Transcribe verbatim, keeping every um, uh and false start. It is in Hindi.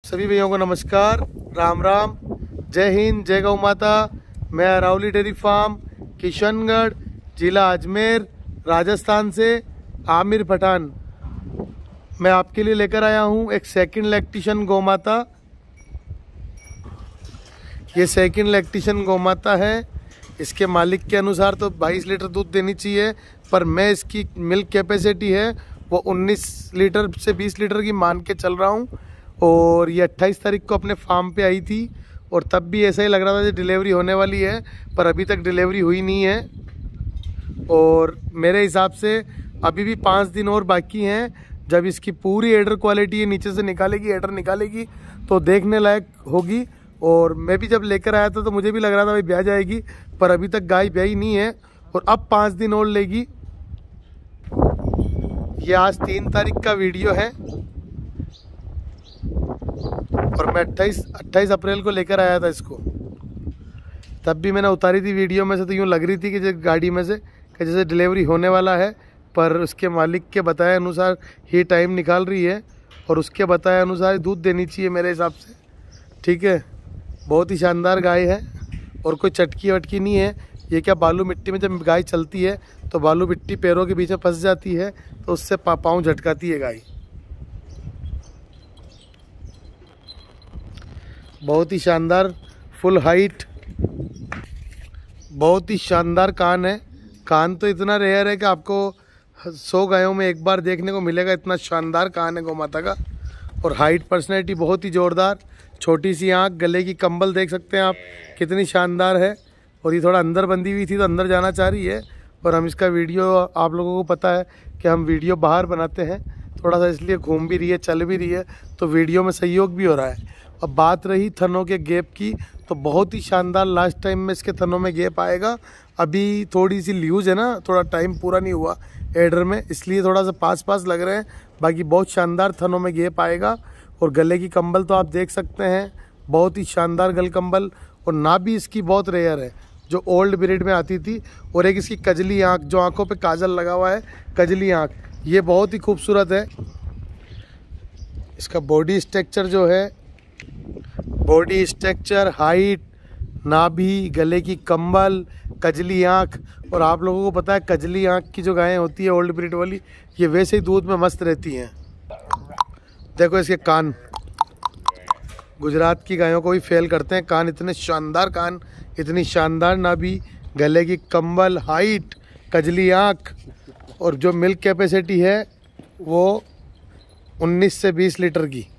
सभी भैया को नमस्कार, राम राम, जय हिंद, जय गौ माता। मैं अरावली डेयरी फार्म किशनगढ़, जिला अजमेर, राजस्थान से आमिर पठान मैं आपके लिए लेकर आया हूं एक सेकंड लैक्टेशन गौ माता। ये सेकंड लैक्टेशन गौ माता है। इसके मालिक के अनुसार तो बाईस लीटर दूध देनी चाहिए, पर मैं इसकी मिल्क कैपेसिटी है वो उन्नीस लीटर से बीस लीटर की मान के चल रहा हूँ। और ये अट्ठाईस तारीख को अपने फार्म पे आई थी और तब भी ऐसा ही लग रहा था कि डिलीवरी होने वाली है, पर अभी तक डिलीवरी हुई नहीं है। और मेरे हिसाब से अभी भी पाँच दिन और बाकी हैं। जब इसकी पूरी एडर क्वालिटी नीचे से निकालेगी, एडर निकालेगी तो देखने लायक होगी। और मैं भी जब लेकर आया था तो मुझे भी लग रहा था भाई ब्याह जाएगी, पर अभी तक गाय ब्याही नहीं है और अब पाँच दिन और लेगी। ये आज तीन तारीख का वीडियो है और मैं अट्ठाईस अट्ठाईस अप्रैल को लेकर आया था इसको। तब भी मैंने उतारी थी वीडियो में से तो यूँ लग रही थी कि जैसे गाड़ी में से कि जैसे डिलीवरी होने वाला है, पर उसके मालिक के बताए अनुसार ही टाइम निकाल रही है और उसके बताए अनुसार दूध देनी चाहिए मेरे हिसाब से। ठीक है, बहुत ही शानदार गाय है और कोई चटकी वटकी नहीं है। ये क्या बालू मिट्टी में जब गाय चलती है तो बालू मिट्टी पैरों के बीच में फंस जाती है तो उससे पाँव झटकाती है गाय। बहुत ही शानदार फुल हाइट, बहुत ही शानदार कान है। कान तो इतना रेयर है कि आपको सौ गायों में एक बार देखने को मिलेगा, इतना शानदार कान है गौ माता का। और हाइट पर्सनैलिटी बहुत ही ज़ोरदार, छोटी सी आँख, गले की कंबल देख सकते हैं आप कितनी शानदार है। और ये थोड़ा अंदर बंधी हुई थी तो अंदर जाना चाह रही है, और हम इसका वीडियो, आप लोगों को पता है कि हम वीडियो बाहर बनाते हैं थोड़ा सा, इसलिए घूम भी रही है, चल भी रही है, तो वीडियो में सहयोग भी हो रहा है। अब बात रही थनों के गैप की, तो बहुत ही शानदार लास्ट टाइम में इसके थनों में गैप आएगा। अभी थोड़ी सी ल्यूज है ना, थोड़ा टाइम पूरा नहीं हुआ एडर में, इसलिए थोड़ा सा पास पास लग रहे हैं। बाकी बहुत शानदार थनों में गैप आएगा। और गले की कंबल तो आप देख सकते हैं, बहुत ही शानदार गल कंबल। और नाभि इसकी बहुत रेयर है जो ओल्ड ब्रीड में आती थी। और एक इसकी कजली आँख, जो आँखों पे काजल लगा हुआ है, कजली आँख, ये बहुत ही खूबसूरत है। इसका बॉडी स्ट्रक्चर जो है, बॉडी स्ट्रक्चर, हाइट, नाभि, गले की कंबल, कजली आँख। और आप लोगों को पता है कजली आँख की जो गायें होती है ओल्ड ब्रीड वाली, ये वैसे ही दूध में मस्त रहती हैं। देखो इसके कान, गुजरात की गायों को भी फेल करते हैं कान, इतने शानदार कान, इतनी शानदार नाभि, गले की कंबल, हाइट, कजली आँख। और जो मिल्क कैपेसिटी है वो उन्नीस से बीस लीटर की।